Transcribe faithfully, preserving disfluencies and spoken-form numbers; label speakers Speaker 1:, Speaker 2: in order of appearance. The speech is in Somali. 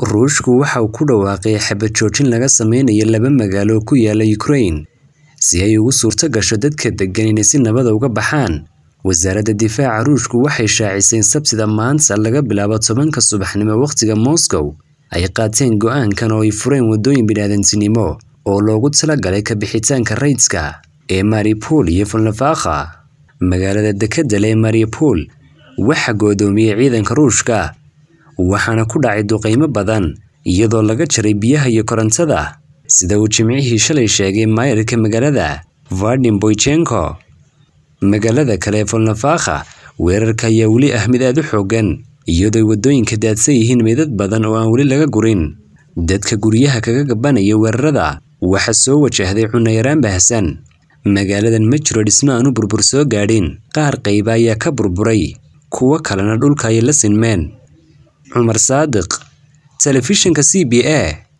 Speaker 1: Ruushku waxa uu ku dhawaaqay xabad joojin laga sameynayo laba magaalo ku yaala Ukraine si ay ugu suurto gasho dadka degan inay si nabad uga baxaan. Wasaaradda Difaaca Ruushku waxay shaacisay Sabtida maanta laga bilaabo tobanka subaxnimo waqtiga Moscow ay qaateen go'aankan oo ay fureen wadooyin bini'aadantinimo oo loogu talagalay ka bixitaanka rayidka ee Mariupol iyo Volnovakha. Magaalada dekedda ee Mariupol waxa goodoomiyay ciidanka Ruushka waxaana ku dhacay duqeymo badan iyadoo laga jaray biyaha iyo korontada sida uu Jimcihii shalay sheegay maayarka magaalada Vadim Boychenko. Magaalada kale ee Volnovakha weerarka ayaa weli ah mid aad u xooggan iyadoo wadooyinka daadsan yihiin meedad badan oo aan weli laga gurin. Dadka guryaha kaga gabanaya weerarada waxa soo wajahday cunno yaraan baahsan. Magaaladan ma jiro dhismo aan u burbur soo gaadhin, qaar qayba ayaa ka burburay, kuwa kalena dhulka ay la sinmeen. Cumar Saadiq, Telefishinka C B A.